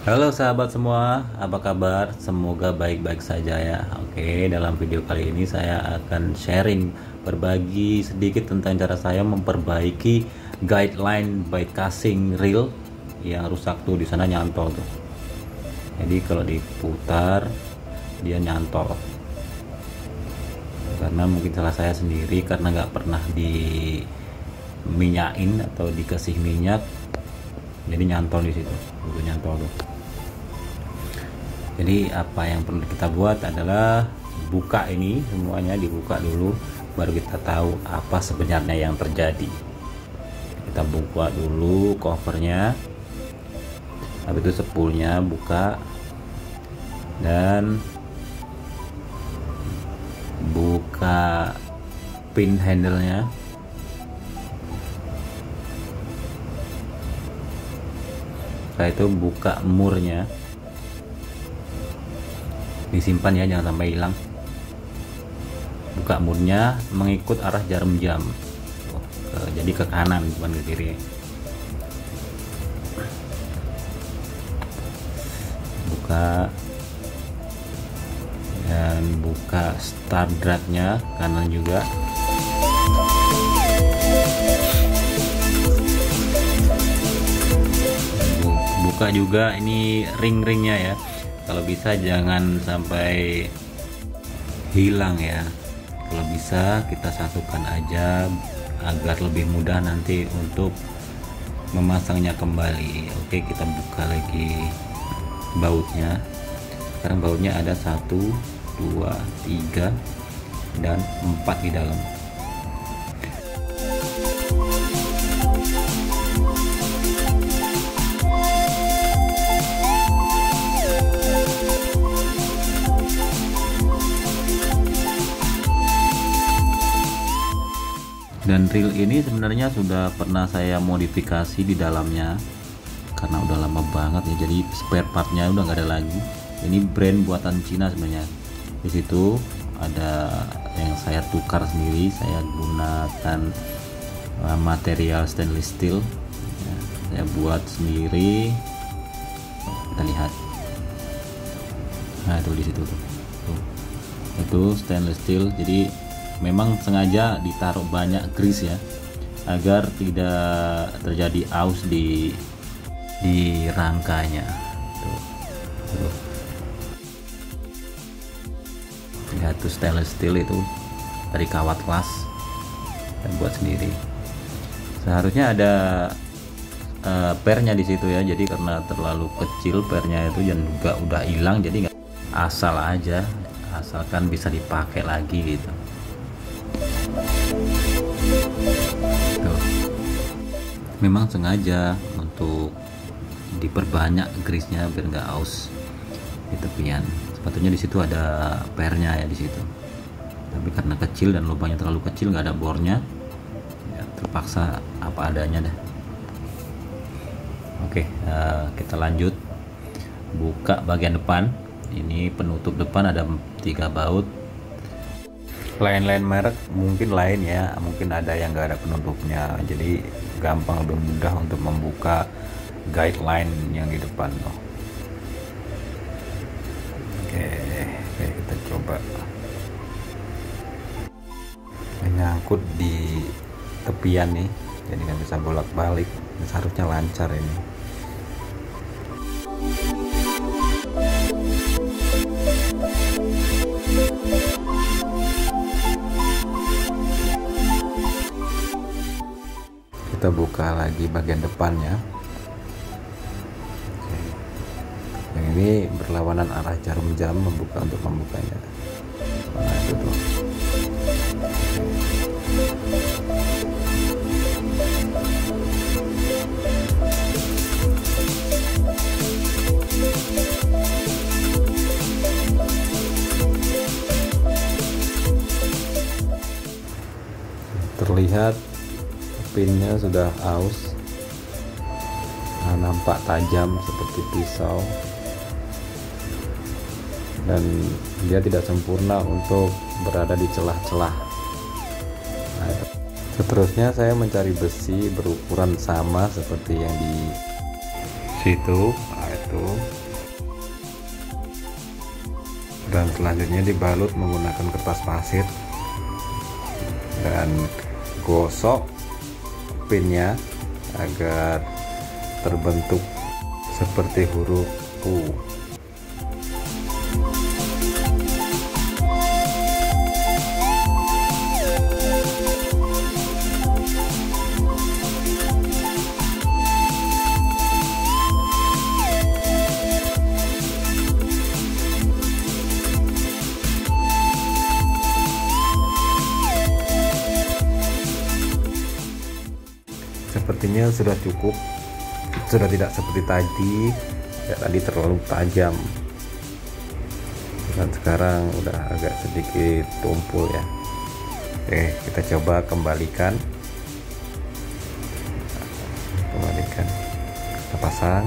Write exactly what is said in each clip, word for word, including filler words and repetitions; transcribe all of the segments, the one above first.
Halo sahabat semua, apa kabar? Semoga baik-baik saja ya. Oke, dalam video kali ini saya akan sharing, berbagi sedikit tentang cara saya memperbaiki guideline by casing reel yang rusak tuh, di sana nyantol tuh. Jadi kalau diputar dia nyantol. Karena mungkin salah saya sendiri, karena nggak pernah diminyain atau dikasih minyak, jadi nyantol di situ, udah nyantol tuh. Jadi apa yang perlu kita buat adalah buka ini, semuanya dibuka dulu, baru kita tahu apa sebenarnya yang terjadi. Kita buka dulu covernya, habis itu spoolnya buka, dan buka pin handle-nya. Setelah itu buka murnya, disimpan ya, jangan sampai hilang. Buka murnya mengikut arah jarum jam, oh, ke, jadi ke kanan bukan ke kiri. Buka dan buka start drag-nya kanan juga. Buka juga ini ring-ringnya ya, kalau bisa jangan sampai hilang ya. Kalau bisa kita satukan aja agar lebih mudah nanti untuk memasangnya kembali. Oke, kita buka lagi bautnya. Sekarang bautnya ada satu, dua, tiga, dan empat di dalam. Dan reel ini sebenarnya sudah pernah saya modifikasi di dalamnya, karena udah lama banget ya, jadi spare partnya udah nggak ada lagi. Ini brand buatan Cina sebenarnya. Di situ ada yang saya tukar sendiri, saya gunakan material stainless steel ya, saya buat sendiri. Kita lihat, nah itu di situ tuh, tuh. Itu stainless steel, jadi memang sengaja ditaruh banyak grease ya, agar tidak terjadi aus di di rangkanya. Tuh, tuh. Lihat tuh, stainless steel itu dari kawat kelas dan buat sendiri. Seharusnya ada uh, pernya di situ ya, jadi karena terlalu kecil pernya itu dan juga udah hilang, jadi nggak, asal aja, asalkan bisa dipakai lagi gitu. Tuh. Memang sengaja untuk diperbanyak grease-nya biar nggak aus di tepian. Sepatutnya di situ ada pernya ya di situ, tapi karena kecil dan lubangnya terlalu kecil, nggak ada bornya ya, terpaksa apa adanya dah. Oke, uh, kita lanjut buka bagian depan. Ini penutup depan ada tiga baut. Lain-lain merek mungkin lain ya, mungkin ada yang nggak ada penutupnya, jadi gampang, lebih mudah untuk membuka guideline yang di depan loh. Oke, oke, kita coba. Menyangkut di tepian nih, jadi nggak bisa bolak-balik. Seharusnya lancar ini. Kita buka lagi bagian depannya. Oke. Yang ini berlawanan arah jarum jam, membuka untuk membukanya. Nah itu tuh. Terlihat pinnya sudah aus, nah, nampak tajam seperti pisau, dan dia tidak sempurna untuk berada di celah-celah. Nah, seterusnya saya mencari besi berukuran sama seperti yang di situ. Nah, itu Dan selanjutnya dibalut menggunakan kertas pasir dan gosok pinnya agar terbentuk seperti huruf U. Sepertinya sudah cukup, sudah tidak seperti tadi ya, tadi terlalu tajam dan sekarang udah agak sedikit tumpul ya. Oke, kita coba kembalikan kembalikan kita pasang,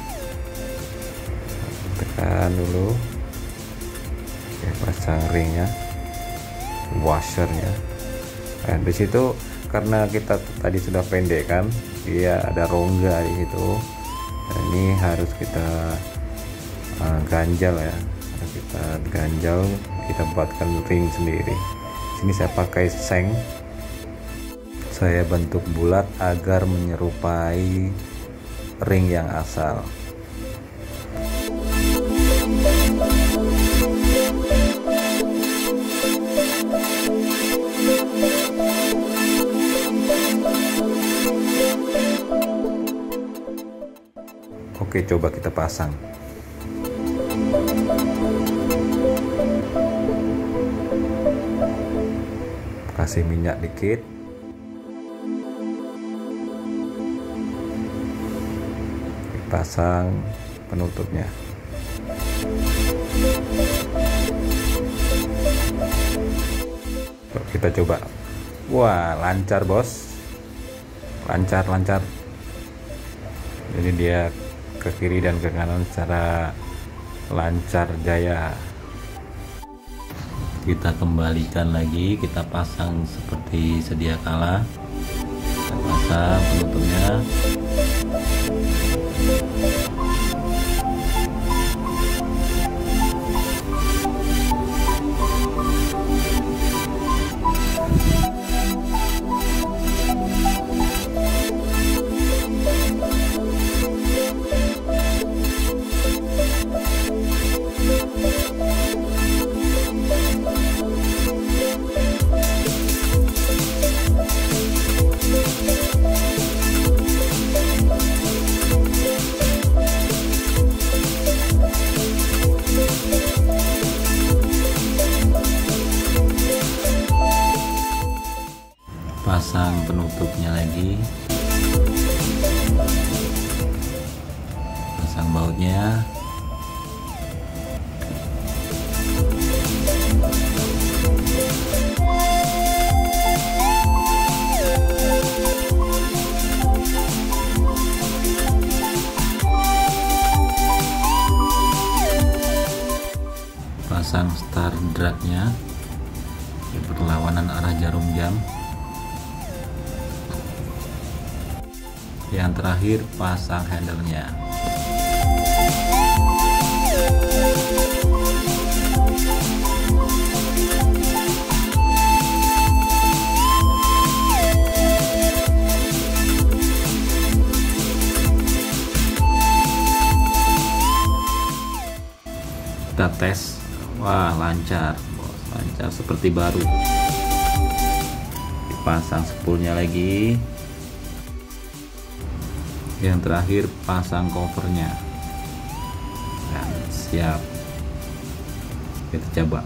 tekan dulu. Oke, pasang ringnya, washernya. Nah, di situ karena kita tadi sudah pendek kan, dia ada rongga di situ. Nah, ini harus kita uh, ganjal ya, harus kita ganjal, kita buatkan ring sendiri. Sini saya pakai seng, saya bentuk bulat agar menyerupai ring yang asal. Oke, coba kita pasang. Kasih minyak dikit. Pasang penutupnya. Kita coba. Wah, lancar bos. Lancar, lancar. Jadi dia ke kiri dan ke kanan secara lancar jaya. Kita kembalikan lagi, kita pasang seperti sedia kala. Kita pasang penutupnya. Pasang penutupnya lagi, pasang bautnya, pasang start dragnya, perlawanan arah jarum jam. Yang terakhir pasang handle-nya. Kita tes. Wah, lancar bos, lancar seperti baru. Dipasang spoolnya lagi. Yang terakhir pasang covernya dan siap. Kita coba.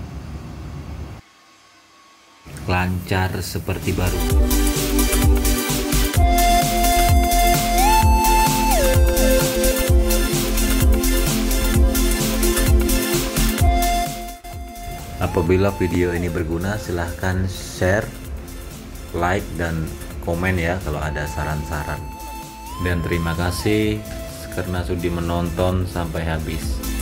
Lancar seperti baru. Apabila video ini berguna, silahkan share, like, dan komen ya kalau ada saran-saran. Dan terima kasih karena sudah menonton sampai habis.